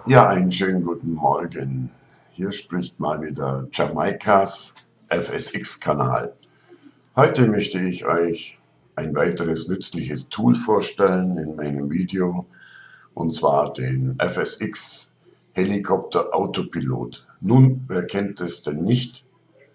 Ja, einen schönen guten Morgen. Hier spricht mal wieder Jamaikas FSX-Kanal. Heute möchte ich euch ein weiteres nützliches Tool vorstellen in meinem Video, und zwar den FSX Helikopter Autopilot. Nun, wer kennt es denn nicht?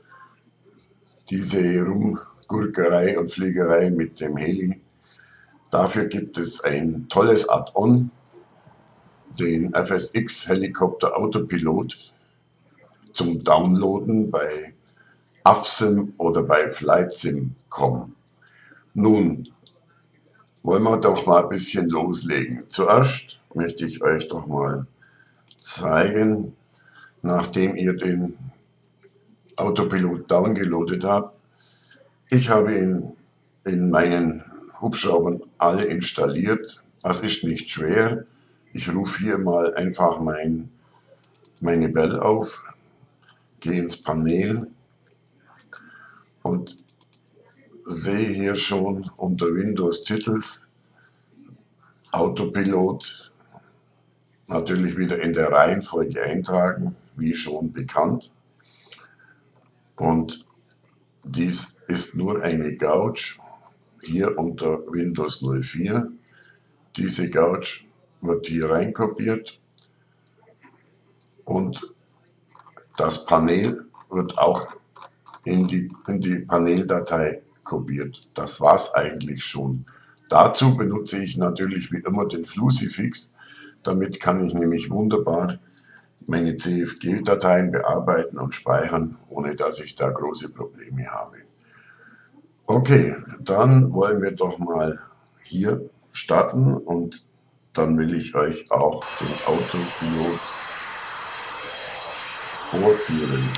Diese Rumgurkerei und Fliegerei mit dem Heli. Dafür gibt es ein tolles Add-on, den FSX Helikopter Autopilot, zum Downloaden bei AFSIM oder bei FlightSim.com. Nun wollen wir doch mal ein bisschen loslegen. Zuerst möchte ich euch doch mal zeigen, nachdem ihr den Autopilot downgeloadet habt. Ich habe ihn in meinen Hubschraubern alle installiert. Das ist nicht schwer. Ich rufe hier mal einfach meine Bell auf, gehe ins Panel und sehe hier schon unter Windows Titels Autopilot, natürlich wieder in der Reihenfolge eintragen, wie schon bekannt. Und dies ist nur eine Gauge, hier unter Windows 04. Diese Gauge wird hier reinkopiert und das Panel wird auch in die Paneldatei kopiert. Das war's eigentlich schon. Dazu benutze ich natürlich wie immer den Flusifix. Damit kann ich nämlich wunderbar meine CFG-Dateien bearbeiten und speichern, ohne dass ich da große Probleme habe. Okay, dann wollen wir doch mal hier starten und dann will ich euch auch den Autopilot vorführen.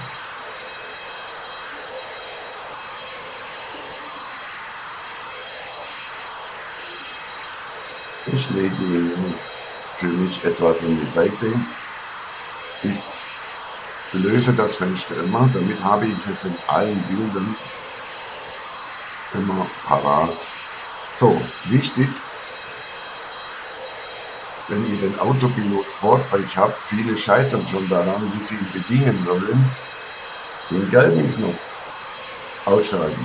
Ich lege ihn für mich etwas in die Seite. Ich löse das Fenster immer, damit habe ich es in allen Bildern immer parat. So, wichtig, wenn ihr den Autopilot vor euch habt, viele scheitern schon daran, wie sie ihn bedienen sollen, den gelben Knopf ausschalten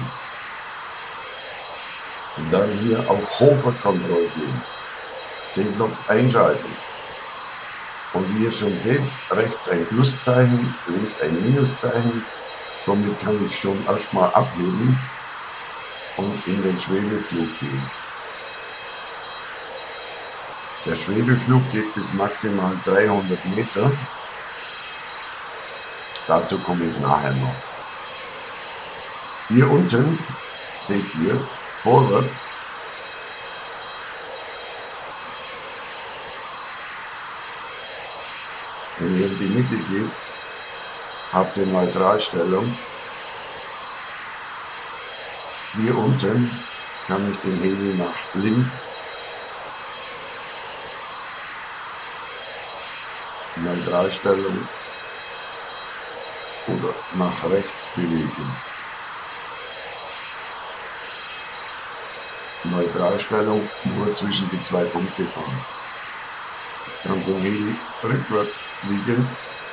und dann hier auf Hover Control gehen, den Knopf einschalten. Und wie ihr schon seht, rechts ein Pluszeichen, links ein Minuszeichen. Somit kann ich schon erstmal abheben und in den Schwebeflug gehen. Der Schwebeflug geht bis maximal 300 Meter. Dazu komme ich nachher noch. Hier unten seht ihr vorwärts wenn ihr in die Mitte geht, habt ihr Neutralstellung. Hier unten kann ich den Heli nach links, Neutralstellung, oder nach rechts bewegen. Neutralstellung nur zwischen die zwei Punkte fahren. Ich kann den Heli rückwärts fliegen.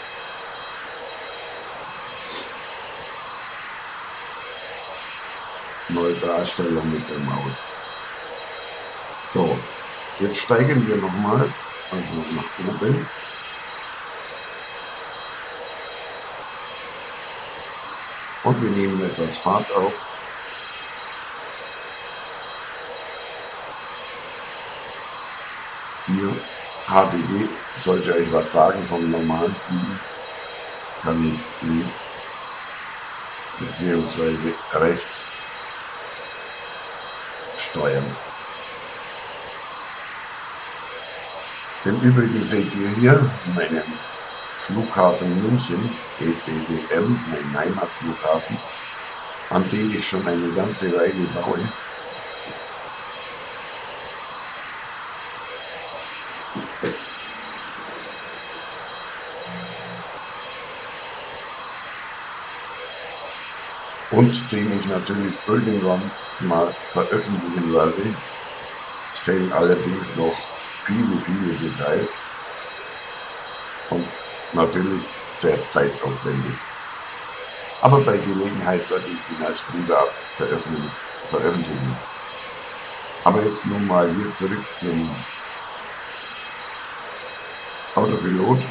Neutralstellung mit der Maus. So, jetzt steigen wir nochmal, also nach oben. Und wir nehmen etwas Fahrt auf. Hier HDG, sollte euch was sagen vom normalen Fliegen, kann ich links bzw. rechts steuern. Im Übrigen seht ihr hier meinen Flughafen München, EDDM, mein Heimatflughafen, an den ich schon eine ganze Weile baue. Und den ich natürlich irgendwann mal veröffentlichen werde. Es fehlen allerdings noch viele Details. und natürlich sehr zeitaufwendig. Aber bei Gelegenheit werde ich ihn als Freeware veröffentlichen. Aber jetzt nun mal hier zurück zum Autopilot.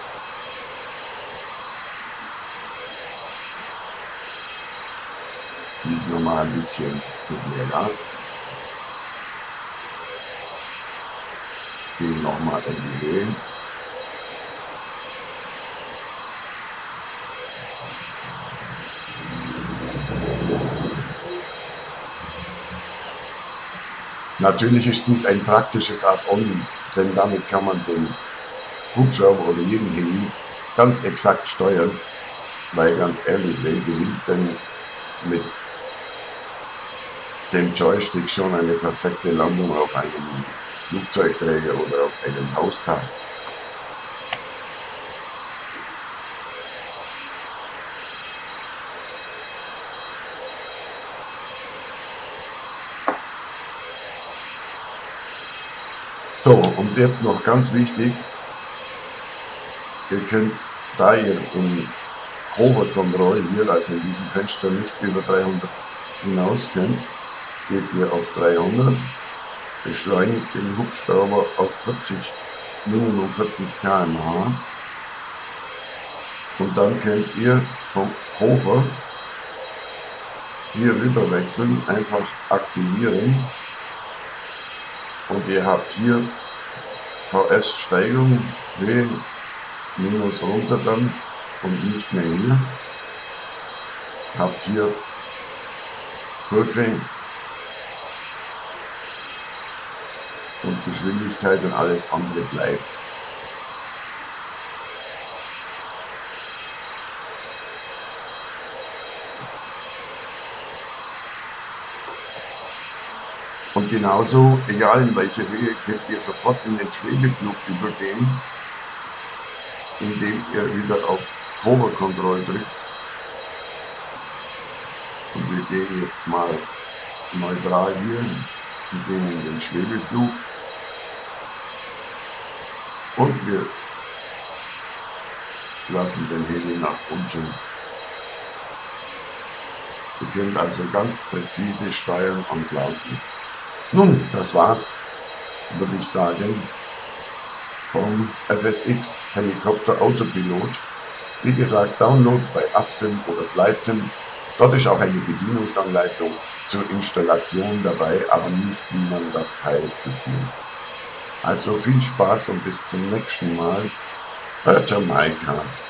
Fliegt nochmal ein bisschen mit mehr Gas. Gehen nochmal in die Höhe. Natürlich ist dies ein praktisches Add-on, denn damit kann man den Hubschrauber oder jeden Heli ganz exakt steuern, weil ganz ehrlich, wem gelingt denn mit dem Joystick schon eine perfekte Landung auf einem Flugzeugträger oder auf einem Haustag? So, und jetzt noch ganz wichtig, ihr könnt, da ihr im Hover Control hier, also in diesem Fenster, nicht über 300 hinaus könnt, geht ihr auf 300, beschleunigt den Hubschrauber auf Minimum 40 km/h und dann könnt ihr vom Hover hier rüber wechseln, einfach aktivieren und ihr habt hier VS-Steigung, Höhe, minus runter dann und nicht mehr hier. Habt hier Kurve und Geschwindigkeit und alles andere bleibt. Und genauso, egal in welcher Höhe, könnt ihr sofort in den Schwebeflug übergehen, indem ihr wieder auf Hover Control drückt. Und wir gehen jetzt mal neutral hier und gehen in den Schwebeflug. Und wir lassen den Heli nach unten. Ihr könnt also ganz präzise steuern und landen. Nun, das war's, würde ich sagen, vom FSX Helikopter Autopilot. Wie gesagt, Download bei AFSIM oder FlightSim. Dort ist auch eine Bedienungsanleitung zur Installation dabei, aber nicht, wie man das Teil bedient. Also viel Spaß und bis zum nächsten Mal bei Jamaika.